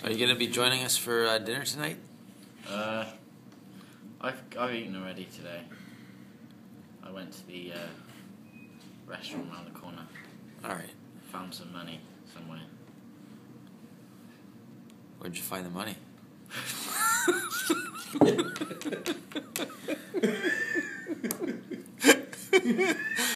Are you going to be joining us for dinner tonight? I've eaten already today. I went to the restaurant around the corner. Alright. Found some money somewhere. Where'd you find the money?